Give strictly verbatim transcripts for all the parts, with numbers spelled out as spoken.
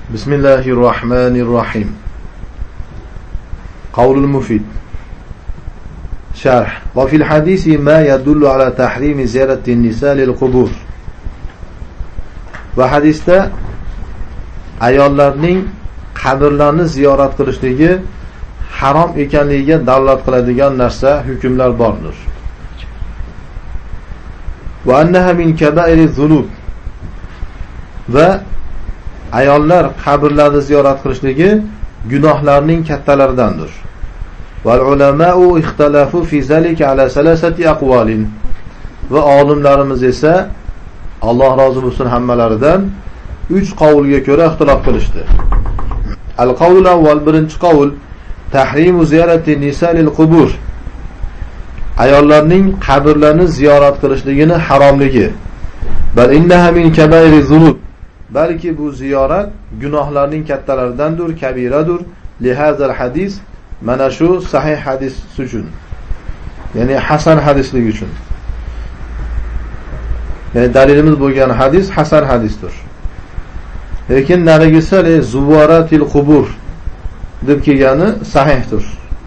Bismillahirrahmanirrahim. Qavlul Mufid. Şerh. Ve fil hadisi ma yadullu ala tahrimi ziyaratin nisa lil qubur. Ve hadisda ayollarning qabrlarni ziyorat qilishligi harom ekanligiga dalolat qiladigan narsa, hukmlar bordir. Ve annaha min kaba'iriz zunub. Ve ayollar qabrlarni ziyorat qilishligi gunohlarning kattalaridandir. Val ulama'u ixtalafu fi zalika ala salasati aqwalin. Ve olimlarimiz esa Alloh rozi bo'lsin hammalaridan uch qavlga ko'ra ixtilof qilishdi. Al-qavlul avval, birinchi qavl, tahrimu ziyarati nisa lil qubur. Ayollarning qabrlarni ziyorat qilishligini haromligi. Bal innaha min kaba'iriz zunub. Balki bu ziyorat gunohlarning kattalaridandir, kabiradir. Li hazal hadis, mana shu sahih hadis uchun. Ya'ni hasan hadislik uchun. Yani dalilimiz bo'lgan hadis hasan hadisdir. Lekin narigisi le zuvaratil qubur deb kelgani sahihdir.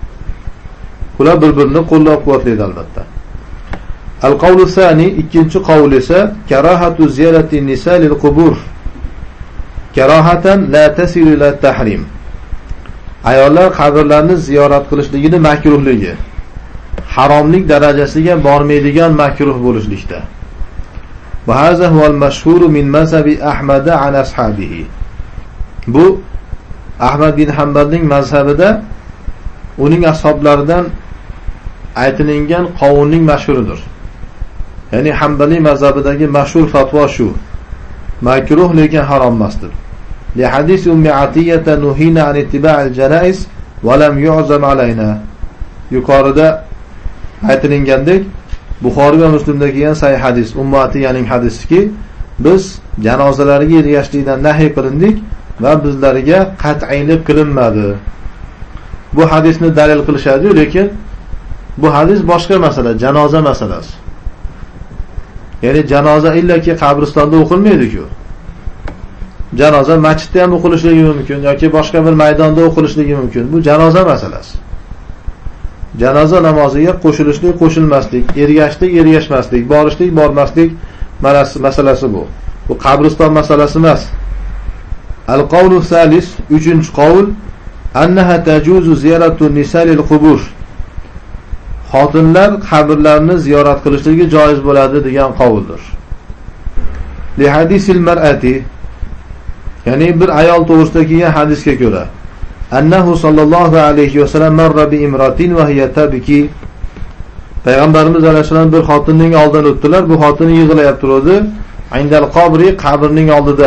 Ular bir-birini qo'llab-quvvatlaydi albatta. Al-qawlu thani, ikkinchi qavl esa karahatu ziyarati nisa lil qubur. Karahatan la tasilu ila tahrim. Ayollar qabrlarni ziyorat qilishligini makruhligi, haromlik darajasiga bormaydigan makruh bo'lishlikda. Va hadha huwa al-mashhur min mazhabi Ahmad an ashabihi. Bu Ahmad bin Hanbalning mazhabida uning ashablaridan aytilingan qavlning mashhuridir. Ya'ni Hanbali mazhabidagi mashhur fatvo shu: makruh lekin harom emasdir. Li hadis Ummi Atiyya nuhina an ittiba'il janaiz va lam yu'zam alayna. Yuqorida aytilgandek Buxoriy va Muslimda kelgan sahih hadis, Ummu Atiyyaning hadisiki, biz janozalarga ergashishlikdan nahiy qilindik va bizlarga qat'iylik qilinmadi. Bu hadisni dalil qilishadi, lekin bu hadis boshqa masala, janoza masalasi. Ya'ni janoza illaki qabristonda o'qilmaydi-ku. Janoza masjidda ham o'qilishligi mumkin yoki boshqa bir maydonda o'qilishligi mumkin. Bu janoza masalasi. Janoza namoziga qo'shilishlik, qo'shilmaslik, ergashishlik, ergashmaslik, borishlik, bormaslik masalasi bu. Bu qabriston masalasi emas. Al-qawlu salis, uchinchi qavl, annaha tajuzu ziyaratu nisa lil qubur. Xotinlar qabrlarni ziyorat qilishligi joiz bo'ladi degan qavldir. Li hadisil mar'ati, ya'ni bir ayol to'g'risida kelgan hadisga ko'ra, annahu sallallohu alayhi va sallam marra bi imratin va hiya tabki. Payg'ambarimiz alayhisalom bir xotinning oldidan o'tdilar, bu xotin yig'layib turadi, indal qabri, qabrning oldida.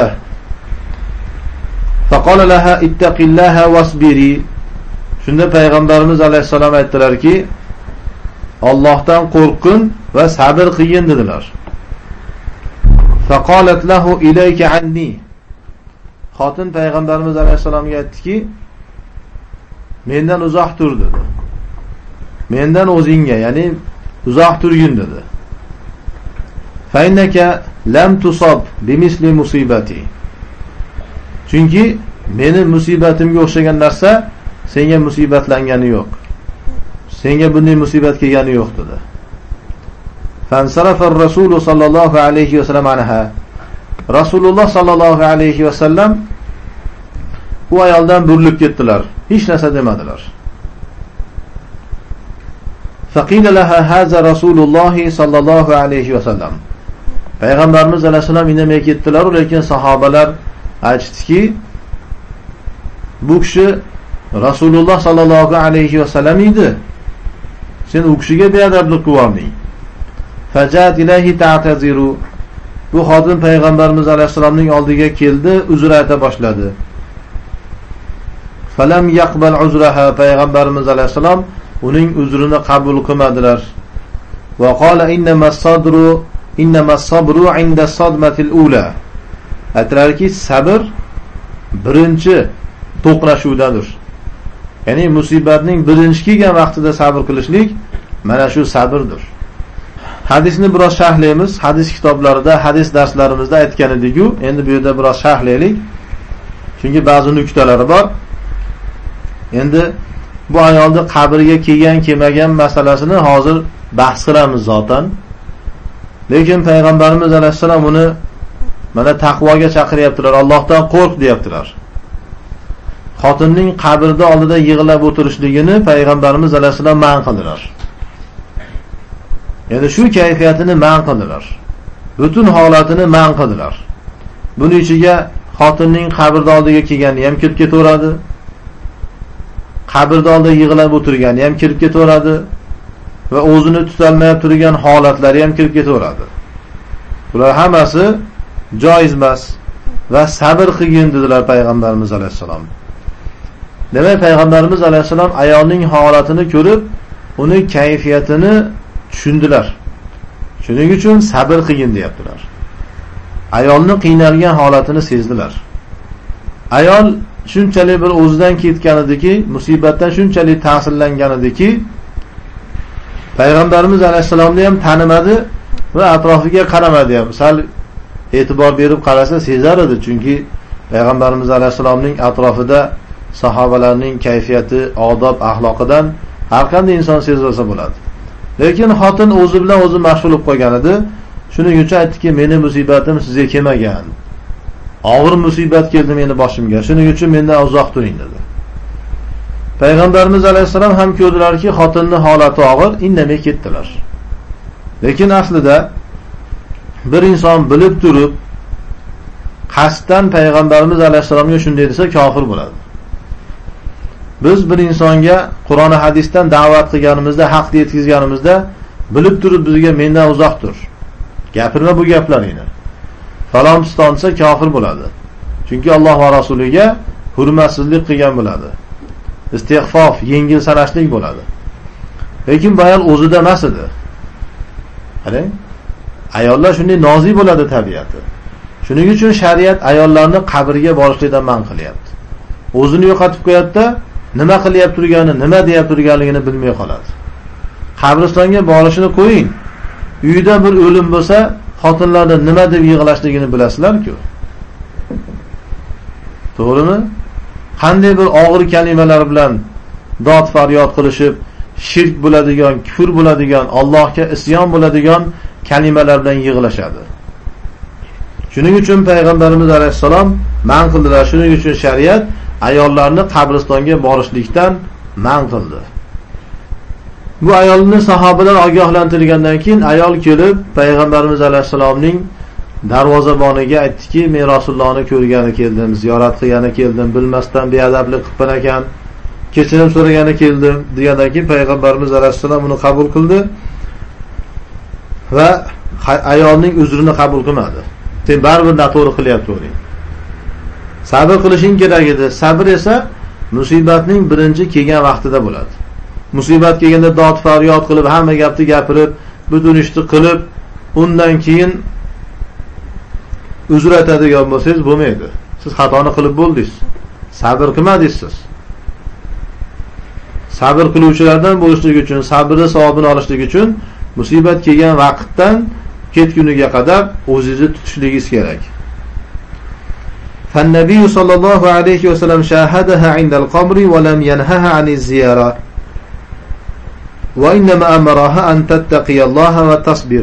Faqala laha ittaqillaha wasbiri. Shunda payg'ambarimiz alayhisalom aytdilarki, Allohdan qo'rqin va sabr qiling dedilar. Faqalat lahu ilayka anni. Xotin payg'ambarimiz alayhisalomga aytdiki, mendan uzoq tur dedi. Mendan o'zingga, ya'ni uzoq turgin dedi. Fa innaka lam tusab bimisli musibati. Chunki meni musibatimga o'xshagan narsa senga musibatlangani yo'q. Senga bunday musibat kelgani yo'q dedi. Fansarafa ar-rasul sallallohu alayhi va sallam anha. Rasululloh sallallohu alayhi va sallam bu ayoldan burilib ketdilar. Hech narsa demadilar. Faqila laha haza Rasululloh sallallohu alayhi va sallam. Payg'ambarimiz alayhisalom indamay ketdilar, lekin sahobalar aytishdiki, bu kishi Rasululloh sallallohu alayhi va sallam edi. Sen u kishiga beadablik qilvording. Fajat ilayhi ta'taziru. Bu xotin payg'ambarimiz alayhisalomning oldiga keldi, uzr ayta boshladi. Falam yaqbal uzraha. Payg'ambarimiz alayhisalom uning uzrini qabul qilmadilar. Va qala innama sadru innama sabru inda sadmatil ula. Aytlarki, sabr birinchi to'qnashuvdadir. Ya'ni musibatning birinchi kelgan vaqtida sabr qilishlik mana shu sabrdir. Hadisni biroz sharhlaymiz. Hadis kitoblarida, hadis darslarimizda aytgan edik-ku, endi bu yerda biroz sharhlaylik. Chunki ba'zi nuqtalari bor. Endi bu ayolni qabriga kelgan, kelmagan masalasini hozir bahs qilamiz zotan. Lekin payg'ambarimiz alayhisalom uni mana taqvoga chaqiryaptilar, Allohdan qo'rq deyaptilar. Xotinning qabrda oldida yig'lab o'tirishligini payg'ambarimiz alayhisalom man qildilar. Ya'ni shu kayfiyatini man qildilar. Butun holatini man qildilar. Buning ichiga xotinning qabrda oldiga kelgani ham kirib ketaveradi. Qabrda oldida yig'lab o'tirgani ham kirib ketaveradi va o'zini tutolmayib turgan holatlari ham kirib ketaveradi. Bular hammasi joiz emas va sabr qilgin dedilar payg'ambarimiz alayhisalom. Demak, payg'ambarimiz alayhisalom ayolning holatini ko'rib, uni kayfiyatini tushundilar. Shuning uchun sabr qilgin deyaptilar. Ayolni qiynalgan holatini sezdilar. Ayol shunchalik bir o'zidan ketgan ediki, musibatdan shunchalik ta'sirlangan ediki, payg'ambarimiz alayhisalomni ham tanimadi va atrofiga qaramadi ham. Sal e'tibor berib qarasa sezar edi, chunki payg'ambarimiz alayhisalomning atrofida sahobalarning kayfiyati, odob, axloqidan har qanday inson sezsa bo'ladi. Lekin xotin o'zi bilan o'zi mashg'ul bo'lib qolgan edi. Shuning uchun aytdiki, meni musibatim sizga kelmagan. Og'ir musibat keldi meni boshimga. Shuning uchun mendan uzoq turing dedi. Payg'ambarimiz alayhisalom ham ko'rdilarki, xotinning holati og'ir, indamay ketdilar. Lekin aslida bir inson bilib turib qasddan payg'ambarimiz alayhisalomga shunday desa kofir bo'ladi. Biz bir insonga Qur'on va hadisdan da'vat qilganimizda, haqni yetkazganimizda bilib turib bizga mendan uzoq tur. Gapirma bu gaplaringni. Falon pistonsa kofir bo'ladi. Chunki Alloh va rasuliga hurmatsizlik qilgan bo'ladi. Istig'fof, yengil sanashlik bo'ladi. Lekin bu ayol o'zida emas edi. Qarang, ayollar shunday nozik bo'ladi tabiati. Shuning uchun shariat ayollarni qabrga borishlikdan man qilyapti. O'zini yo'qotib qo'yadi-da, nima qilyap turgani, nima deyap turganligini bilmay qoladi. Qabristonga borishini qo'ying. Uyida bir o'lim bo'lsa, xotinlarning nima deb yig'lashligini bilasizlar-ku. To'g'rimi? Qanday bir og'ir kalimalar bilan dod faryod qilishib, shirk bo'ladigan, kufr bo'ladigan, Allohga isyon bo'ladigan kalimalar bilan yig'lashadi. Shuning uchun payg'ambarimiz alayhisalom man qildilar. Shuning uchun shariat ayollarni qabristonga borishlikdan man qildi. Bu ayolni sahobalar ogohlantirgandan keyin ayol kelib payg'ambarimiz alayhisalomning darvozaboniga aytdiki, men Rasulullohni ko'rgani keldim, ziyorat qilgani keldim, bilmasdan beadablik qilgan ekan, kechirim so'ragani keldim degandan keyin payg'ambarimiz alayhisalom uni qabul qildi va ayolning uzrini qabul qilmadi. Sen baribir noto'g'ri qilyapti. Sabr qilishing kerak edi. Sabr esa musibatning birinchi kelgan vaqtida bo'ladi. Musibat kelganda dod faryod qilib, hamma gapni gapirib, butun ishni qilib, undan keyin uzr aytadigan bo'lsangiz bo'lmaydi. Siz xatoni qilib bo'ldingiz. Sabr qilmadingiz siz. Sabr qiluvchilardan bo'lishlik uchun, sabrni savobini olishlik uchun musibat kelgan vaqtdan ketguniga qadar o'zingizni tutishligingiz kerak. فالنبي صلى الله عليه وسلم شاهدها عند القبر ولم ينهها عن الزيارة وإنما أمرها أن تتقي الله وتصبر.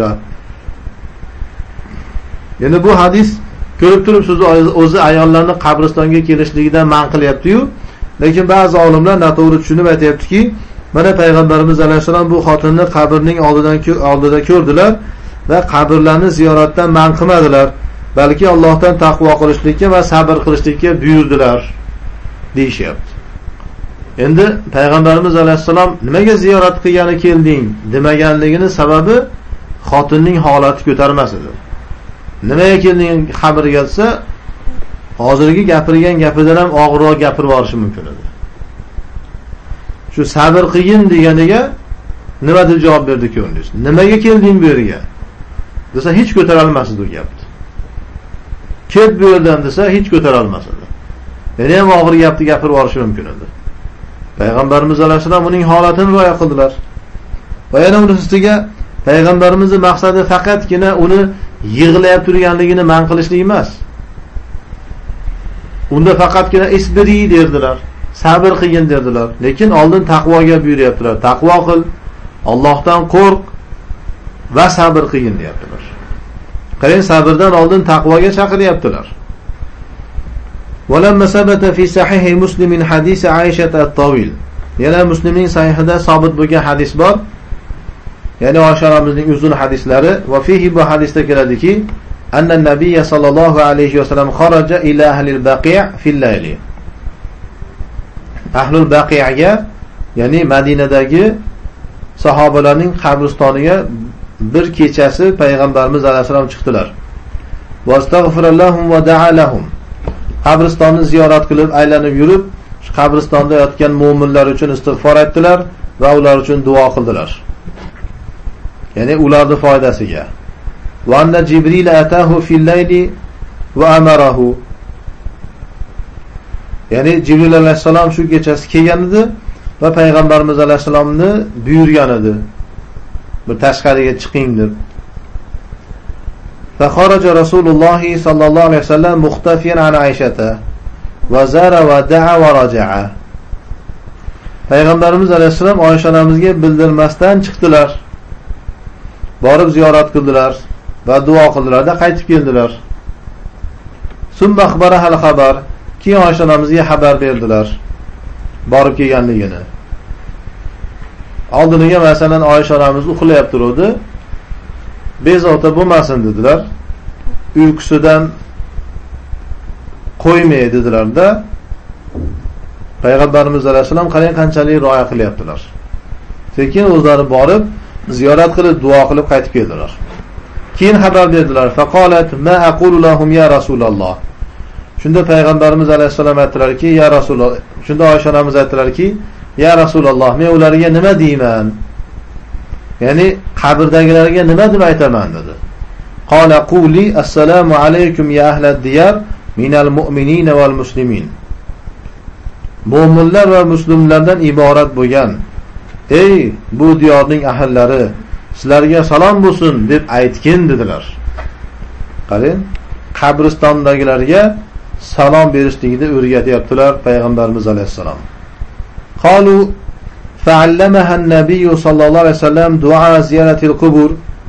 Yani bu hadis ko'rib turib siz o'zi ayollarni qabristonga kelishligidan man qilyapti-yu, lekin ba'zi olimlar noto'g'ri tushunib aytayaptiki, mana payg'ambarimiz alayhisalom bu xotinni qabrning oldidan oldida ko'rdilar va qabrlarni ziyoratdan man qilmadilar, balki Allohdan taqvo qilishlikka va sabr qilishlikka buyurdilar deyishyapti. Endi payg'ambarimiz alayhisalom nimaga ziyorat qilgani kelding demaganligini sababi xotinning holati ko'tarmas edi. Nimaga kelding qabrga desa, hozirgi gapirgan gapidan ham og'irroq gapirib yuborishi mumkin edi. Shu sabr qilgin deganiga nima deb javob berdi ko'rdingiz? Nimaga kelding bu yerga desa hech ko'tara olmas edi gapni. Ket bu yerdan desa hech ko'tara olmas edi. Yana ham og'ir gapni gapirib yuborishi mumkin edi. Payg'ambarimiz alayhisalom uning holatini rioya qildilar. Va yana uning ustiga payg'ambarimizning maqsadi faqatgina uni yig'layib turganligini man qilishlik emas. unda faqatgina isbiri derdilar, sabr qilgin derdilar. Lekin oldin taqvoga buyuryaptilar. Taqvo qil, Allohdan qo'rq va sabr qilgin deyaptilar. Qarang, sabrdan oldin taqvoga chaqiryaptilar. Walamma sabata fi sahih Muslim min hadis Aisha at-Tawil. Yana Muslimning sahihida sabit bo'lgan hadis bor. Ya'ni Oysha onamizning uzun hadislari va fihi bu hadisda keladiki, anna Nabiy sallallohu alayhi va sallam kharaja ila ahlil Baqi' fil layli. Ahlul Baqi'ga, ya'ni Madinadagi sahobalarning qabristoniga bir kechasi payg'ambarimiz alayhisalom chiqdilar. Vastagfirallahum va da'alahum. Qabristonni ziyorat qilib, aylanib yurib, shu qabristonda yotgan mu'minlar uchun istig'for aytdilar va ular uchun duo qildilar. Ya'ni ularning foydasiga. Va anna Jibril atahu fil layli va amarahu. Ya'ni Jibril alayhisalom shu kechasi kelgan edi va payg'ambarimiz alayhisalomni buyurgan edi. Bir tashqariga chiqing deb. Fa kharaja Rasululloh sallallohu alayhi vasallam muxtafiyan an Aishata va zara va da'a va raja'a. Payg'ambarimiz alayhisalom Oysha onamizga bildirmasdan chiqdilar. Borib ziyorat qildilar va duo qildilar-da qaytib keldilar. Summa akhbara hal xabar, keyin Oysha onamizga xabar berdilar borib kelganligini. Oldiniga masalan Oysha onamiz uxlayapti edi. Bezovta bo'lmasin dedilar. Uyqusidan qo'ymay dedilar-da. Payg'ambarimiz alayhisalom qarang qanchalik rioya qilyaptilar. Sekin o'zlari borib ziyorat qilib duo qilib qaytib keldilar. Keyin xabar berdilar. Faqalat ma aqulu lahum ya Rasululloh. Shunda payg'ambarimiz alayhisalom aytdilarki, ya Rasululloh. Shunda Oysha onamiz aytdilarki, ya Rasululloh, men ularga nima deyman? Ya'ni qabrdagilarga nima deb aytaman dedi. Qala quli assalomu alaykum ya ahlad diyar minal mu'minin wal muslimin. Mu'minlar va muslimlardan iborat bo'lgan ey bu diyorning ahllari, sizlarga salom bo'lsin deb aytgin dedilar. Qarang, qabristondagilarga salom berishlikni o'rgatyaptilar payg'ambarimiz alayhisalom. Qalu fa'allamaha an-nabiy sallallohu alayhi vasallam du'a ziyaratil qubur.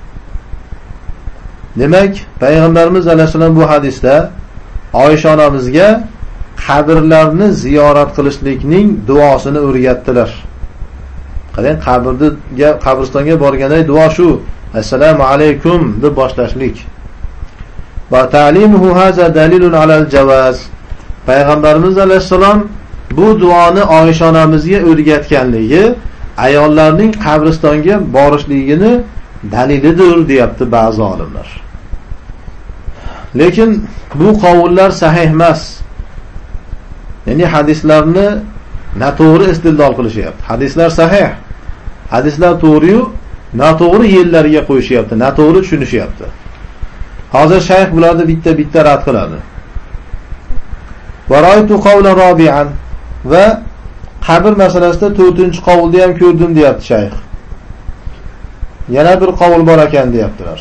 Demak, payg'ambarimiz alayhisalom bu hadisda Oysha onamizga qabrlarni ziyorat qilishlikning duosini o'rgatdilar. Qarang, qabrga, qabristonga borganda duo shu: assalomu alaykum deb boshlashlik. Va ta'limuhu haza dalilun alal jawaz. Payg'ambarimiz alayhisalom bu duoni Oysha onamizga o'rgatganligi ayollarning qabristonga borishligini dalilidir deyapti ba'zi olimlar. Lekin bu qavullar sahih emas. Ya'ni hadislarni noto'g'ri istidlol qilishyapti. Hadislar sahih. Hadislar to'g'ri-yu, noto'g'ri yerlarga qo'yishyapti, noto'g'ri tushunishyapti. Hozir shayx bularni bitta-bitta rad qiladi. Va ra'aytu qawlan rabi'an, va qabr masalasida to'rtinchi qavulni ham ko'rdim deyapti shayx. Yana bir qavul bor ekan deyaptilar.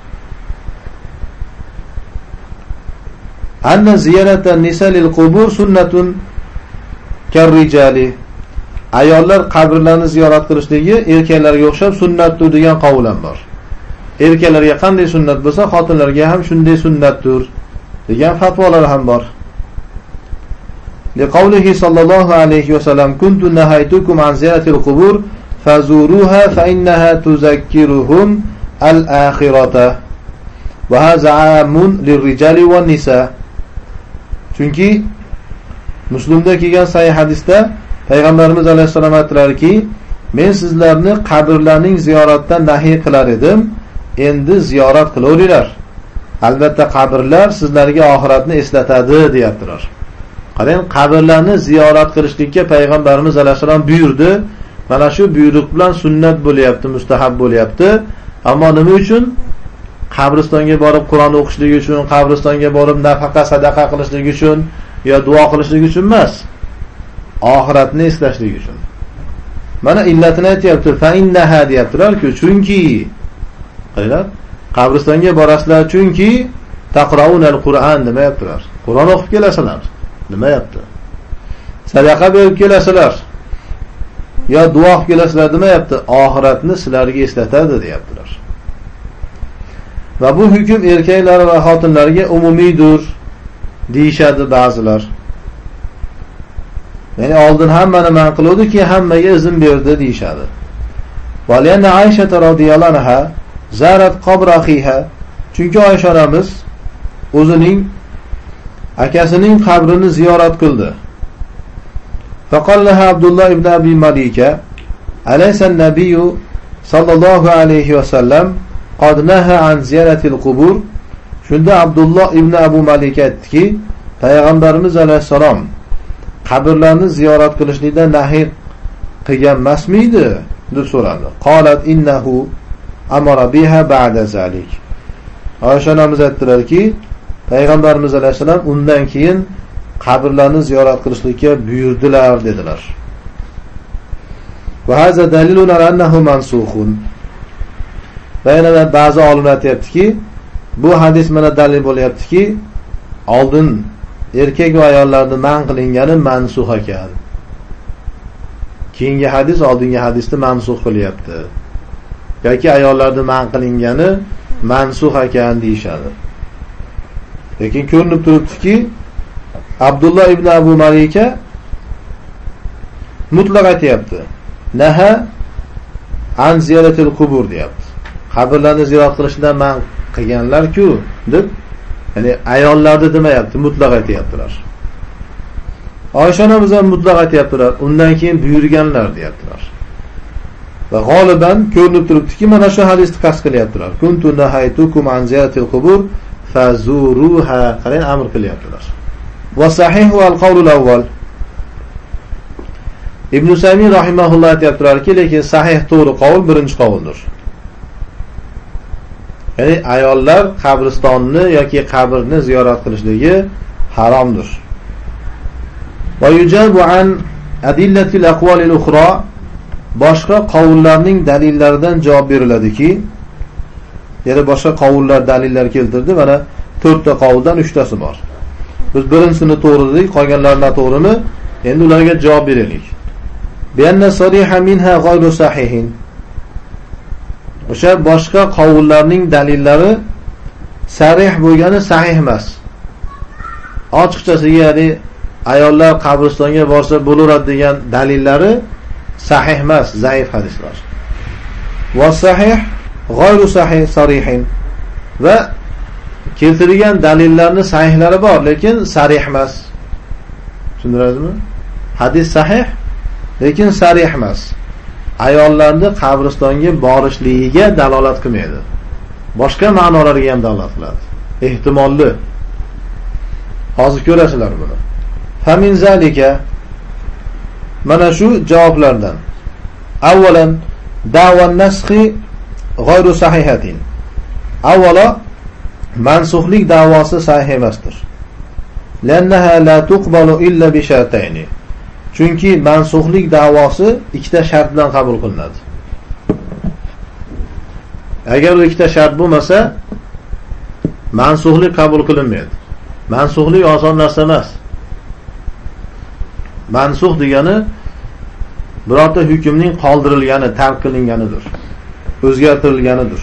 Anna ziyaratan nisa lil qubur sunnatun karrijali. Ayollar qabrlarni ziyorat qilishligi erkaklarga o'xshab sunnatdir degan qavul ham bor. Erkaklarga qanday sunnat bo'lsa, xotinlarga ham shunday sunnatdir degan fatvolar ham bor. Liqawlihi sallallohu alayhi va sallam kuntu nahaytukum an ziyaratil qubur fazuruha fa innaha tuzakkiruhum al-akhirata. Va hadha 'amun lirrijali wan nisa. Chunki Muslimda kelgan sahih hadisda payg'ambarimiz alayhisalom aytdilarki, men sizlarni qabrlarning ziyoratdan nahiy qilar edim, endi ziyorat qilaveringlar. Albatta qabrlar sizlarga oxiratni eslatadi deyaptilar. Qarang, qabrlarni ziyorat qilishlikka payg'ambarimiz alayhisalom buyurdi. Mana shu buyruq bilan sunnat bo'lyapti, mustahab bo'lyapti. Ammo nima uchun? Qabristonga borib Qur'on o'qishlik uchun, qabristonga borib nafaqa sadaqa qilishlik uchun yo duo qilishlik uchun emas. Oxiratni eslashlik uchun. Mana illatini aytyapti. Fa innaha deyaptilar-ku, chunki qaranglar, qabristonga borasizlar chunki taqraunal Qur'on demayaptilar. Qur'on o'qib kelasizlar. nima yapti? Sadaqa berib kelasizlar yo duo qilib kelasizlar demayapti, oxiratni sizlarga eslatadi deyaptilar. Va bu hukm erkaklar va xotinlarga umumiydir deyishadi ba'zilar. Ya'ni oldin hammani man qiluvdi, keyin hammaga izn berdi deyishadi. Valiyana Aisha radhiyallohu anha zarat qabr akhiha, chunki Oysha onamiz o'zining akasining qabrini ziyorat qildi. Faqala laha Abdullah ibn Abi Malika, alaysa an-nabiy sallallohu alayhi va sallam qad naha an ziyaratil qubur. Shunda Abdullah ibn Abu Malika aytdiki, payg'ambarimiz alayhisalom qabrlarni ziyorat qilishlikdan nahiy qilgan emasmidi deb so'radi. Qalat innahu amara biha ba'da zalik. Oysha onamiz aytdilarki, payg'ambarimiz alayhisalom undan keyin qabrlarni ziyorat qilishlikka buyurdilar dedilar. Va hada dalilun ala annahu mansukhun. Va yana ba'zi olimlar aytibdiki, bu hadis mana dalil bo'lyaptiki, oldin erkak va ayollarni man qilingani mansux ekan. Keyingi hadis oldingi hadisni mansux qilyapti. Yoki ayollarni man qilingani mansux ekan deyshadi. Lekin ko'rinib turibdiki, Abdullah ibn Abu Malika mutlaq aytayapti. Naha an ziyaratil qubur deyapti. Qabrlarni ziyorat qilishdan man qilganlar-ku deb, ya'ni ayollarni demayapti, mutlaq aytayaptilar. Oysha onamiz ham mutlaq aytayaptilar, undan keyin buyurganlar deyaptilar. Va g'oliban ko'rinib turibdiki, mana shu hadisni qasd qilyaptilar. Kuntu nahaytukum an ziyaratil qubur fazuruha, qarang, amr qilyaptilar. Va sahih wal qawlul awwal. Ibn Usaymin rahimahulloh aytayaptilarki, lekin sahih to'g'ri qavl birinchi qavldir. Ya'ni ayollar qabristonni yoki qabrni ziyorat qilishligi haromdir. Va yujabu an adillatil aqwalil ukhra, boshqa qavullarning dalillaridan javob beriladiki, yana boshqa qavullar dalillar keltirdi, mana to'rtta qavuldan uchtasi bor. Biz birinchisini to'g'ri dedik, qolganlarini noto'g'rimi? Endi ularga javob beraylik. Bianna sariha minha ghayru sahihin. O'sha boshqa qavullarning dalillari sarih bo'lgani sahih emas. Ochiqchasiga, ya'ni ayollar qabristonga borsa bo'laveradi degan dalillari sahih emas, zaif hadislar. Va sahih ghayru sahih sarihin. Va keltirilgan dalillarning sahihlari bor, lekin sarih emas. Tushundiringizmi? Hadis sahih, lekin sarih emas. Ayollarni qabristonga borishligiga dalolat qilmaydi. Boshqa ma'nolarga ham dalolat qiladi. Ehtimolli. Hozir ko'rasizlar buni. Famin zalika, mana shu javoblardan. Avvalan da'van naskhi g'ayru sahihatin. Avvalo mansuxlik da'vosi sahih emasdir. Lannaha la tuqbalu illa bi shartayni. Chunki mansuxlik da'vosi ikkita shart bilan qabul qilinadi. Agar u ikkita shart bo'lmasa, mansuxlik qabul qilinmaydi. Mansuxlik oson narsa emas. Mansux degani birorta hukmning qoldirilgani, tark qilinganidir. O'zgartirilganidir.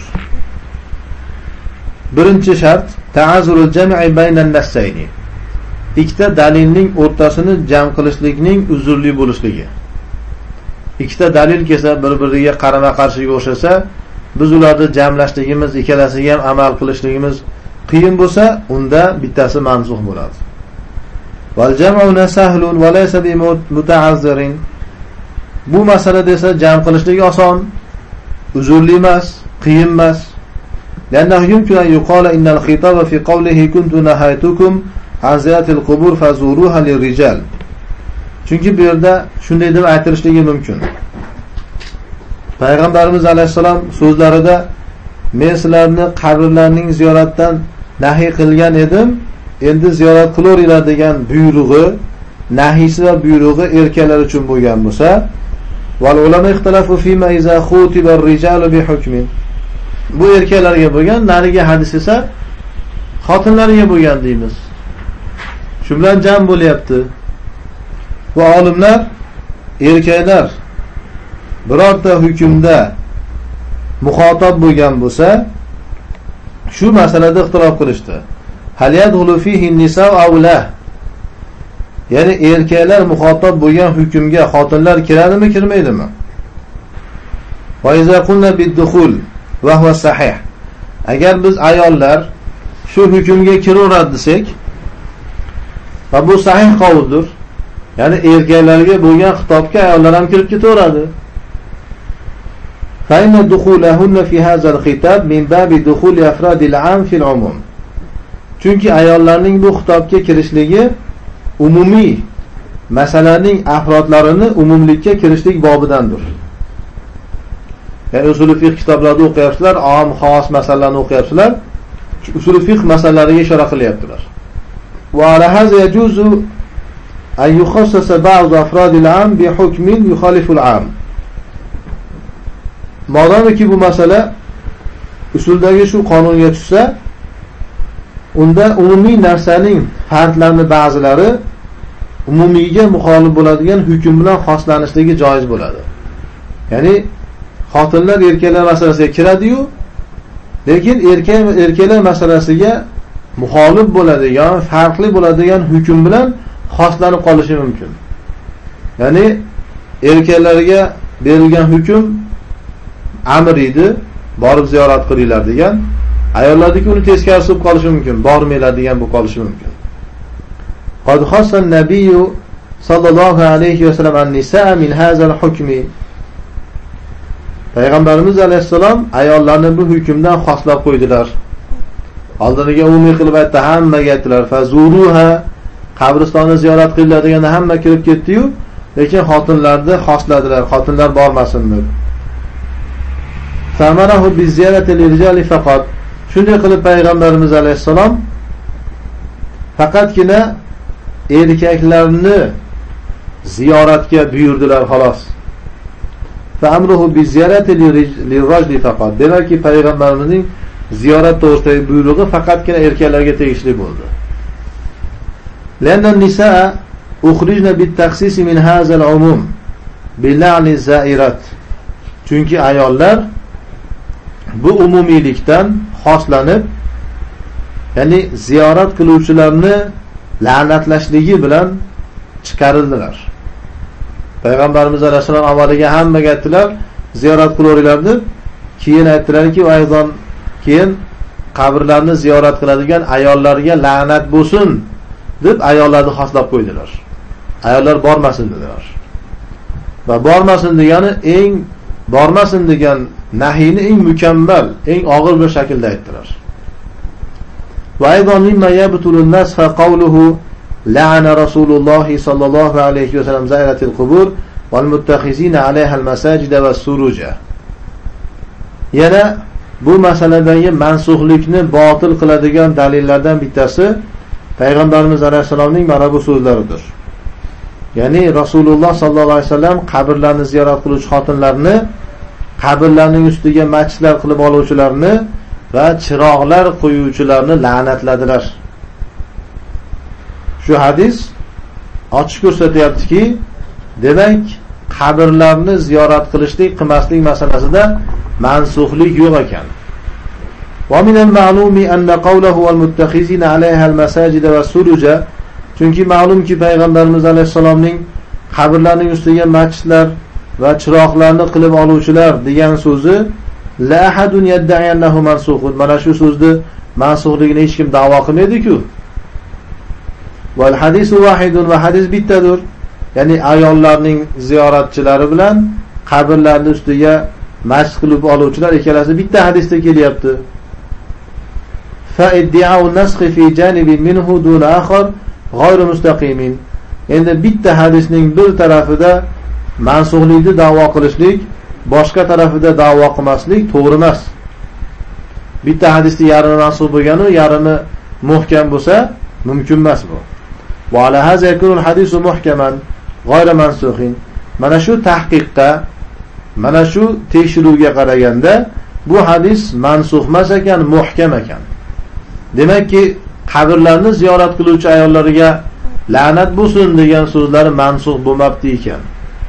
Birinchi shart ta'azzurul jam'i baynan nassayni. Ikkita dalilning o'rtasini jam qilishlikning uzrli bo'lishligi. Ikkita dalil kelsa, bir-biriga qarama-qarshiga o'xshasa, biz ularni jamlashligimiz, ikkalasiga ham amal qilishligimiz qiyin bo'lsa, unda bittasi mansux bo'ladi. Val jam'u sahlun va laysa bi muta'azzirin. Bu masalada esa jam qilishlik oson, uzrli emas, qiyin emas. Lanna yumkin an yuqala innal khitaba fi qawlihi kuntu nahaytukum an ziyaratil qubur fazuruha lirijal. Chunki bu yerda shunday deb aytilishligi mumkin. Payg'ambarimiz alayhisalom so'zlarida men sizlarni qabrlarning ziyoratdan nahiy qilgan edim, endi ziyorat qilaveringlar degan buyrug'i, nahiysi va buyrug'i erkaklar uchun bo'lgan bo'lsa, val ulama ixtilafu fima iza khutiba ar-rijalu bi hukmin. Bu erkaklarga bo'lgan, nariga hadis esa xotinlarga bo'lgan deymiz. Shu bilan jam bo'lyapti. Bu olimlar erkaklar birorta hukmda muxotab bo'lgan bo'lsa, shu masalada ixtilof qilishdi. Hal yadkhulu fihi an-nisa aw la? Ya'ni erkaklar muxotab bo'lgan hukmga xotinlar kiradimi, kirmaydimi? Va iza qulna bid-dukhul va huwa sahih. Agar biz ayollar shu hukmga kiraveradi desak, va bu sahih qavldir. Ya'ni erkaklarga bo'lgan xitobga ayollar ham kirib ketaveradi. Fa inna dukhulahunna fi hadha al-khitab min babi dukhul afrad al-'am fi al-'umum. Chunki ayollarning bu xitobga kirishligi umumiy masalaning afrodlarini umumlikka kirishlik bobidandir. Ya'ni usul fiqh kitoblarida o'qiyapsizlar, am, xos masalalarni o'qiyapsizlar. Usul fiqh masalalariga ishora qilyaptilar. Va ala hadha yajuzu an yukhassasa ba'd afrad al-'am bi hukmin yukhalifu al-'am. Modomiki bu masala usuldagi shu qonunga tushsa, unda umumiy narsaning farqlarini ba'zilari umumiyga muxolif bo'ladigan hukm bilan xoslanishligi joiz bo'ladi. Ya'ni xotinlar erkaklar masalasiga kiradi-yu, lekin erkak erkaklar masalasiga muxolif bo'ladigan, farqli bo'ladigan hukm bilan xoslanib qolishi mumkin. Ya'ni erkaklarga berilgan hukm amr edi, borib ziyorat qilinglar degan. Ayollardagi uni teskarisi bo'lib qolishi mumkin, bormaylar degan bo'lib qolishi mumkin. Qad khassa an-nabiy sallallohu alayhi va sallam an-nisaa min hadha al-hukmi. Payg'ambarimiz alayhisalom ayollarni bu hukmdan xoslab qo'ydilar. Oldiniga umumiy qilib aytdi, hammaga aytdilar, fazuruha, qabristonni ziyorat qilinglar deganda hamma kirib ketdi-yu, lekin xotinlarni xosladilar, xotinlar bormasin deb. Famarahu bi ziyarati lirjali faqat. Shunday qilib payg'ambarimiz alayhisalom faqatgina erkaklarni ziyoratga buyurdilar xolos. Fa amruhu bi ziyarati lirajli faqat. Demakki payg'ambarimizning ziyorat to'g'risidagi buyrug'i faqatgina erkaklarga tegishli bo'ldi. Lanna an-nisaa ukhrijna bit-takhsis min hadha al-umum bil-la'ni za'irat. Chunki ayollar bu umumiylikdan xoslanib, ya'ni ziyorat qiluvchilarni la'natlashligi bilan chiqarildilar. Payg'ambarimiz alayhisalom avvaliga hammaga aytdilar, ziyorat qilaveringlar deb, keyin aytdilarki, ayzon keyin qabrlarni ziyorat qiladigan ayollarga la'nat bo'lsin deb ayollarni xoslab qo'ydilar. Ayollar bormasin dedilar. Va bormasin degani eng bormasin degan nahiyni eng mukammal, eng og'ir bir shaklda aytdilar. Va aydan mimma yabtulun nas fa qawluhu la'ana Rasululloh sallallohu alayhi va sallam zairatil qubur wal muttakhizina alayha al-masajid va suruja. Yana bu masaladagi mansuhlikni botil qiladigan dalillardan bittasi payg'ambarimiz alayhisalomning mana bu so'zlaridir. Ya'ni Rasululloh sallallohu alayhi vasallam qabrlarni ziyorat qiluvchi xotinlarni, qabrlarning ustiga masjidlar qilib oluvchilarni va chiroqlar qo'yuvchilarni la'natladilar. Shu hadis ochiq ko'rsatyaptiki, demak qabrlarni ziyorat qilishlik, qilmaslik masalasida mansuhlik yo'q ekan. Va min al-ma'lumi anna qawluhu wal muttakhizina alayha al-masajid va suruja, chunki ma'lumki payg'ambarimiz alayhisalomning qabrlarning ustiga masjidlar va chiroqlarni qilib oluvchilar degan so'zi la ahadun yadda'i annahu mansukhun. Mana shu so'zni mansuhligini hech kim da'vo qilmaydi-ku. Val hadisu vahidun, va hadis bittadir. Ya'ni ayollarning ziyoratchilari bilan qabrlarning ustiga masjid qilib oluvchilar ikkalasi bitta hadisda kelyapti. Fa iddia'u nasxi fi janibin minhu dun akhar g'ayr mustaqimin. Endi bitta hadisning bir tarafida mansuhlikni da'vo qilishlik, boshqa tarafida da'vo qilmaslik to'g'ri emas. Bitta hadisda yarimi mansuh bo'lgani, yarimi muhkam bo'lsa, mumkin emas bu. Va ala hadha yakunu al-hadisu muhkaman g'ayr mansukhin. Mana shu tahqiqda, mana shu tekshiruvga qaraganda bu hadis mansuh emas ekan, muhkam ekan. Demakki, qabrlarni ziyorat qiluvchi ayollariga la'nat bo'lsin degan so'zlari mansux bo'lmabdi ekan.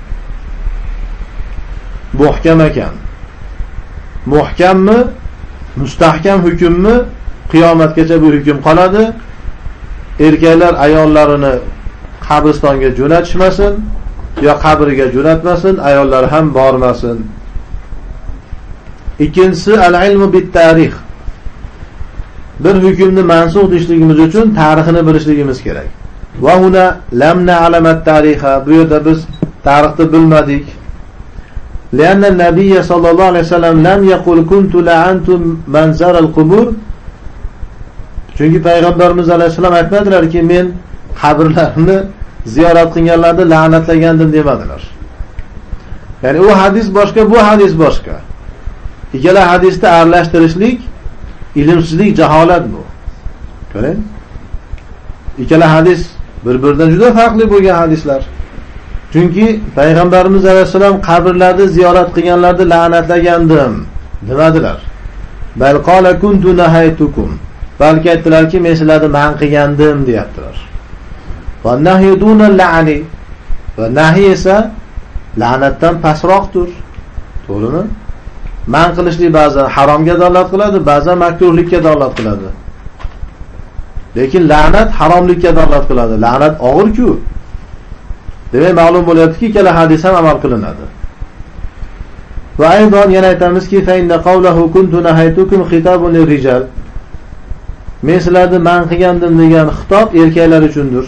Muhkam ekan. Muhkammi? Mustahkam hukmmi? Qiyomatgacha bu hukm qoladi. Erkaklar ayollarini qabristonga jo'natishmasin, yo qabriga jo'natmasin, ayollar ham bormasin. Ikkinchisi al-ilmu bit-tarix. Bir hukmni mansux deyishligimiz uchun tarixini bilishligimiz kerak. Va huna lam na'lamat tarixa. Bu yerda biz tarixni bilmadik. Lianna Nabiy sallallohu alayhi vasallam lam yaqul kuntu la'antu manzar al-qubur. Chunki payg'ambarimiz alayhisalom aytmadilarki, men qabrlarni ziyorat qilganlarni la'natlagandim demadilar. Ya'ni u hadis boshqa, bu hadis boshqa. Ikkala hadisni aralashtirishlik ilmsizlik, jaholat bu. Qarang. Ikkala hadis bir-biridan juda farqli bo'lgan hadislar. Chunki payg'ambarimiz alayhisalom qabrlarni ziyorat qilganlarni la'natlagandim demadilar. Bal qala kuntu nahaytukum. Balki aytdilarki, men sizlarni man qilgandim deyaptilar. Va nahyu duna la'ni. Va nahy esa la'natdan pastroqdir. To'g'rimi? Man qilishlik ba'zan haromga dalolat qiladi, ba'zan makruhlikka dalolat qiladi. Lekin la'nat haromlikka dalolat qiladi. La'nat og'ir-ku. Demak, ma'lum bo'lyaptiki, ikkala hadis ham amal qilinadi. Va aydan yana aytamizki, fa inna qawluhu kuntu nahaytukum khitabun lir-rijal. Men sizlarni man qilgandim degan xitob erkaklar uchundir.